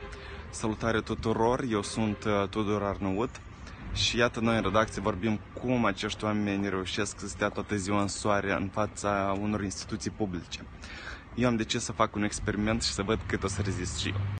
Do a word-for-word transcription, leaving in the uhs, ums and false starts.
Salutare tuturor, eu sunt Tudor Arnaut și iată noi în redacție vorbim cum acești oameni reușesc să stea toată ziua în soare în fața unor instituții publice. Eu am decis să fac un experiment și să văd cât o să rezist și eu.